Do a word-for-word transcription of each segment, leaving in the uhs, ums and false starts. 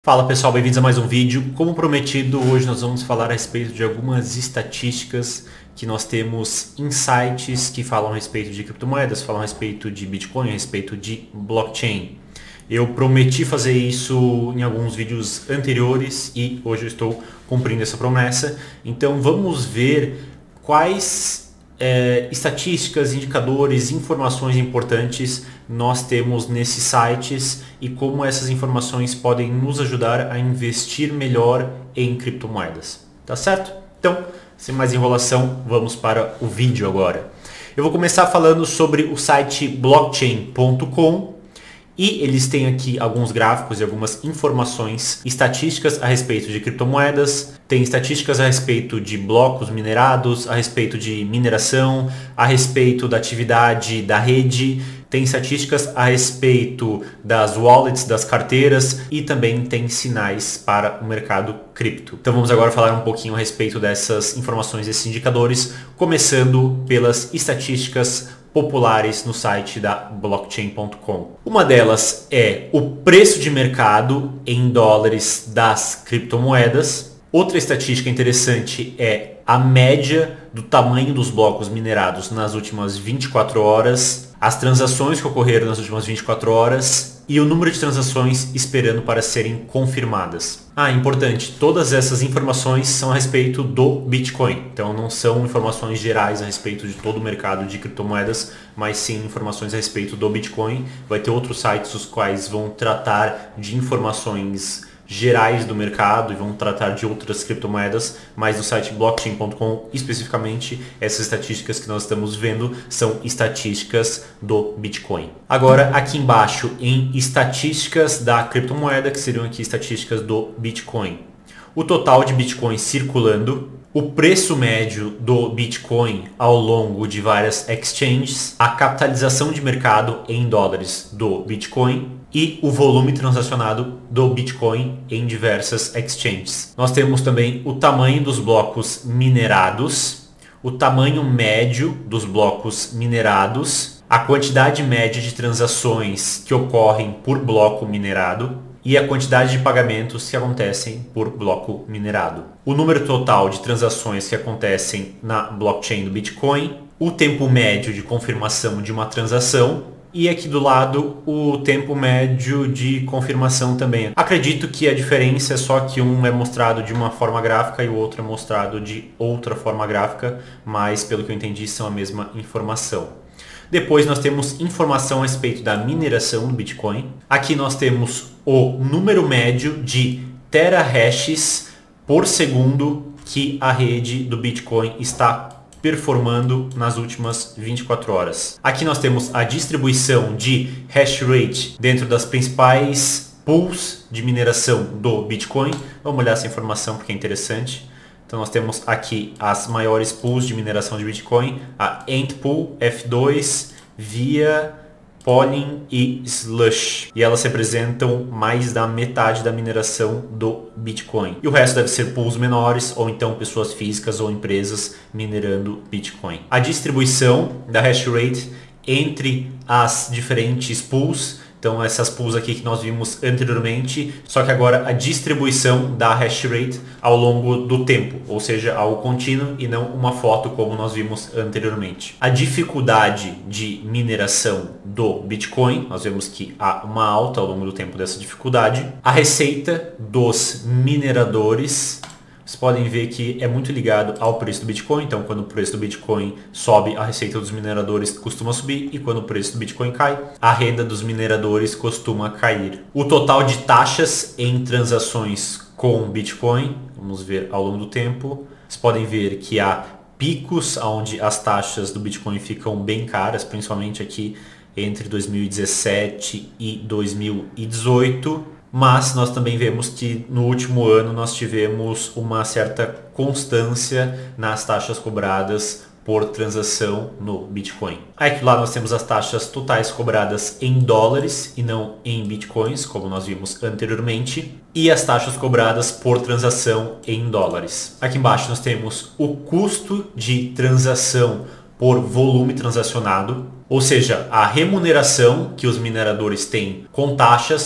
Fala pessoal, bem-vindos a mais um vídeo. Como prometido, hoje nós vamos falar a respeito de algumas estatísticas que nós temos em sites que falam a respeito de criptomoedas, falam a respeito de Bitcoin, a respeito de blockchain. Eu prometi fazer isso em alguns vídeos anteriores e hoje eu estou cumprindo essa promessa. Então vamos ver quais é, estatísticas, indicadores, informações importantes nós temos nesses sites e como essas informações podem nos ajudar a investir melhor em criptomoedas. Tá certo? Então, sem mais enrolação, vamos para o vídeo agora. Eu vou começar falando sobre o site blockchain ponto com e eles têm aqui alguns gráficos e algumas informações, estatísticas a respeito de criptomoedas, tem estatísticas a respeito de blocos minerados, a respeito de mineração, a respeito da atividade da rede, tem estatísticas a respeito das wallets, das carteiras e também tem sinais para o mercado cripto. Então vamos agora falar um pouquinho a respeito dessas informações, desses indicadores, começando pelas estatísticas populares no site da blockchain ponto com. Uma delas é o preço de mercado em dólares das criptomoedas. Outra estatística interessante é a média do tamanho dos blocos minerados nas últimas vinte e quatro horas, as transações que ocorreram nas últimas vinte e quatro horas e o número de transações esperando para serem confirmadas. Ah, importante, todas essas informações são a respeito do Bitcoin, então não são informações gerais a respeito de todo o mercado de criptomoedas, mas sim informações a respeito do Bitcoin. Vai ter outros sites os quais vão tratar de informações gerais do mercado e vão tratar de outras criptomoedas, mas no site blockchain ponto com especificamente essas estatísticas que nós estamos vendo são estatísticas do Bitcoin. Agora aqui embaixo em estatísticas da criptomoeda, que seriam aqui estatísticas do Bitcoin. O total de Bitcoin circulando, o preço médio do Bitcoin ao longo de várias exchanges, a capitalização de mercado em dólares do Bitcoin e o volume transacionado do Bitcoin em diversas exchanges. Nós temos também o tamanho dos blocos minerados, o tamanho médio dos blocos minerados, a quantidade média de transações que ocorrem por bloco minerado e a quantidade de pagamentos que acontecem por bloco minerado. O número total de transações que acontecem na blockchain do Bitcoin, o tempo médio de confirmação de uma transação e aqui do lado o tempo médio de confirmação também. Acredito que a diferença é só que um é mostrado de uma forma gráfica e o outro é mostrado de outra forma gráfica, mas pelo que eu entendi são a mesma informação. Depois nós temos informação a respeito da mineração do Bitcoin. Aqui nós temos o número médio de terahashes por segundo que a rede do Bitcoin está performando nas últimas vinte e quatro horas. Aqui nós temos a distribuição de hash rate dentro das principais pools de mineração do Bitcoin. Vamos olhar essa informação porque é interessante. Então nós temos aqui as maiores pools de mineração de Bitcoin, a Ant Pool, F dois, Via, Polyn e Slush. E elas representam mais da metade da mineração do Bitcoin. E o resto deve ser pools menores ou então pessoas físicas ou empresas minerando Bitcoin. A distribuição da hash rate entre as diferentes pools, então essas pools aqui que nós vimos anteriormente, só que agora a distribuição da hash rate ao longo do tempo, ou seja, algo contínuo e não uma foto como nós vimos anteriormente. A dificuldade de mineração do Bitcoin, nós vemos que há uma alta ao longo do tempo dessa dificuldade. A receita dos mineradores, vocês podem ver que é muito ligado ao preço do Bitcoin, então quando o preço do Bitcoin sobe, a receita dos mineradores costuma subir e quando o preço do Bitcoin cai, a renda dos mineradores costuma cair. O total de taxas em transações com Bitcoin, vamos ver ao longo do tempo, vocês podem ver que há picos onde as taxas do Bitcoin ficam bem caras, principalmente aqui entre dois mil e dezessete e dois mil e dezoito. Mas nós também vemos que no último ano nós tivemos uma certa constância nas taxas cobradas por transação no Bitcoin. Aqui lá nós temos as taxas totais cobradas em dólares e não em Bitcoins, como nós vimos anteriormente, e as taxas cobradas por transação em dólares. Aqui embaixo nós temos o custo de transação por volume transacionado, ou seja, a remuneração que os mineradores têm com taxas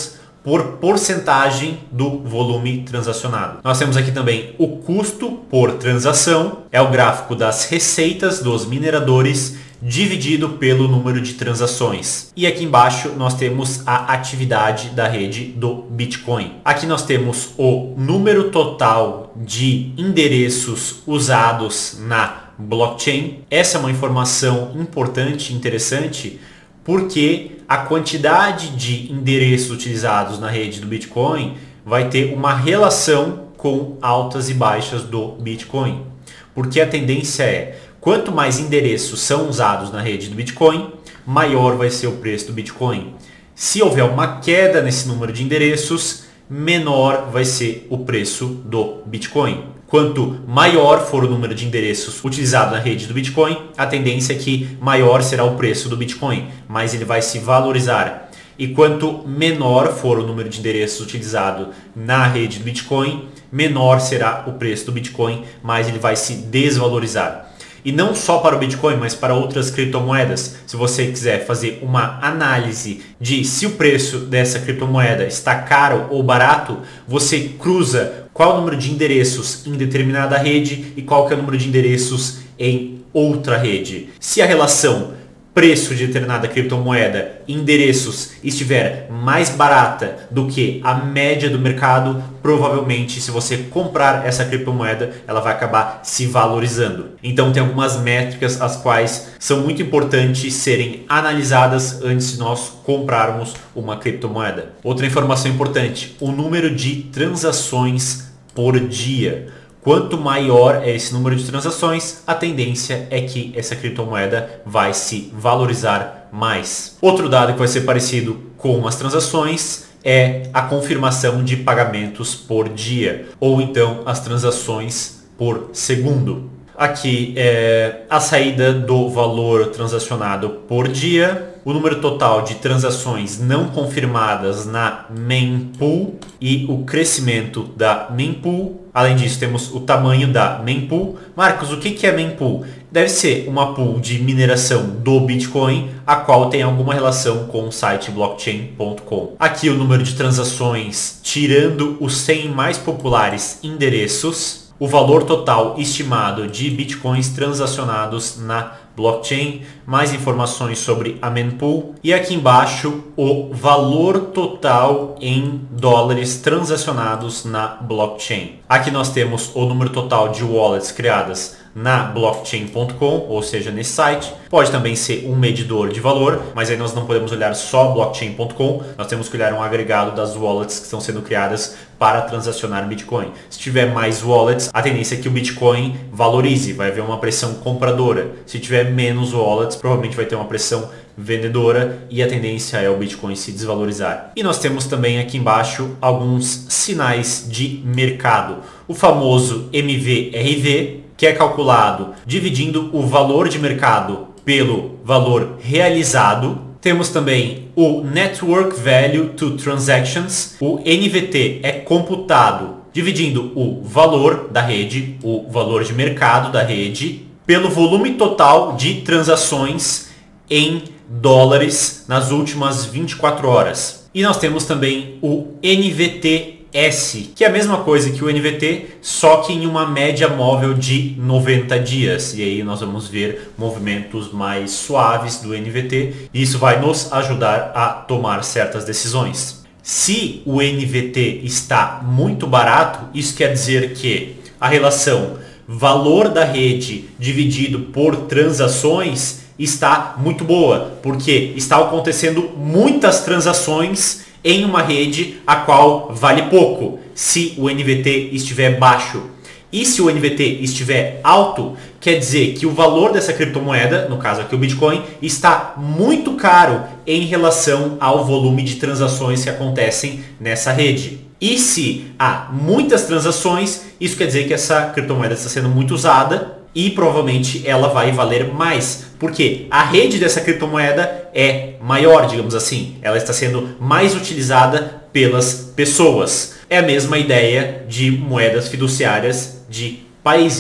por porcentagem do volume transacionado. Nós temos aqui também o custo por transação, é o gráfico das receitas dos mineradores dividido pelo número de transações. E aqui embaixo nós temos a atividade da rede do Bitcoin. Aqui nós temos o número total de endereços usados na blockchain. Essa é uma informação importante e interessante porque a quantidade de endereços utilizados na rede do Bitcoin vai ter uma relação com altas e baixas do Bitcoin. Porque a tendência é, quanto mais endereços são usados na rede do Bitcoin, maior vai ser o preço do Bitcoin. Se houver uma queda nesse número de endereços, menor vai ser o preço do Bitcoin. Quanto maior for o número de endereços utilizado na rede do Bitcoin, a tendência é que maior será o preço do Bitcoin, mas ele vai se valorizar. E quanto menor for o número de endereços utilizado na rede do Bitcoin, menor será o preço do Bitcoin, mas ele vai se desvalorizar. E não só para o Bitcoin, mas para outras criptomoedas. Se você quiser fazer uma análise de se o preço dessa criptomoeda está caro ou barato, você cruza qual é o número de endereços em determinada rede e qual que é o número de endereços em outra rede. Se a relação preço de determinada criptomoeda e endereços estiver mais barata do que a média do mercado, provavelmente se você comprar essa criptomoeda, ela vai acabar se valorizando. Então tem algumas métricas as quais são muito importantes serem analisadas antes de nós comprarmos uma criptomoeda. Outra informação importante, o número de transações por dia. Quanto maior é esse número de transações, a tendência é que essa criptomoeda vai se valorizar mais. Outro dado que vai ser parecido com as transações é a confirmação de pagamentos por dia, ou então as transações por segundo. Aqui é a saída do valor transacionado por dia, o número total de transações não confirmadas na mempool e o crescimento da mempool. Além disso, temos o tamanho da mempool. Marcos, o que é mempool? Deve ser uma pool de mineração do Bitcoin, a qual tem alguma relação com o site blockchain ponto com. Aqui o número de transações, tirando os cem mais populares endereços, o valor total estimado de bitcoins transacionados na blockchain, mais informações sobre a mempool e aqui embaixo o valor total em dólares transacionados na blockchain. Aqui nós temos o número total de wallets criadas na blockchain ponto com, ou seja, nesse site. Pode também ser um medidor de valor, mas aí nós não podemos olhar só blockchain ponto com, nós temos que olhar um agregado das wallets que estão sendo criadas para transacionar Bitcoin. Se tiver mais wallets, a tendência é que o Bitcoin valorize, vai haver uma pressão compradora. Se tiver menos wallets, provavelmente vai ter uma pressão vendedora e a tendência é o Bitcoin se desvalorizar. E nós temos também aqui embaixo alguns sinais de mercado. O famoso M V R V, que é calculado dividindo o valor de mercado pelo valor realizado. Temos também o Network Value to Transactions. O N V T é computado dividindo o valor da rede, o valor de mercado da rede, pelo volume total de transações em dólares nas últimas vinte e quatro horas. E nós temos também o N V T S, que é a mesma coisa que o N V T, só que em uma média móvel de noventa dias. E aí nós vamos ver movimentos mais suaves do N V T. E isso vai nos ajudar a tomar certas decisões. Se o N V T está muito barato, isso quer dizer que a relação valor da rede dividido por transações está muito boa, porque está acontecendo muitas transações em uma rede a qual vale pouco, se o N V T estiver baixo. E se o N V T estiver alto, quer dizer que o valor dessa criptomoeda, no caso aqui o Bitcoin, está muito caro em relação ao volume de transações que acontecem nessa rede. E se há muitas transações, isso quer dizer que essa criptomoeda está sendo muito usada e provavelmente ela vai valer mais, porque a rede dessa criptomoeda é maior, digamos assim. Ela está sendo mais utilizada pelas pessoas. É a mesma ideia de moedas fiduciárias de países.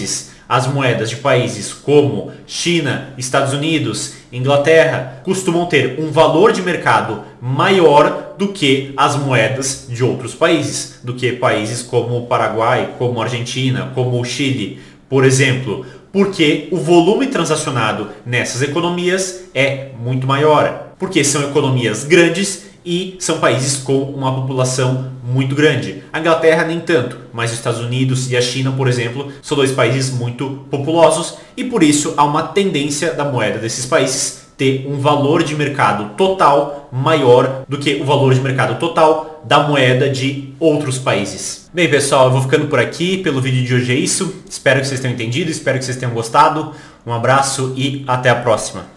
as moedas de países como China, Estados Unidos, Inglaterra costumam ter um valor de mercado maior do que as moedas de outros países, do que países como o Paraguai, como a Argentina, como o Chile, por exemplo, porque o volume transacionado nessas economias é muito maior, porque são economias grandes e são países com uma população muito grande. A Inglaterra nem tanto, mas os Estados Unidos e a China, por exemplo, são dois países muito populosos e por isso há uma tendência da moeda desses países ter um valor de mercado total maior do que o valor de mercado total da moeda de outros países. Bem, pessoal, eu vou ficando por aqui. Pelo vídeo de hoje é isso. Espero que vocês tenham entendido, espero que vocês tenham gostado. Um abraço e até a próxima.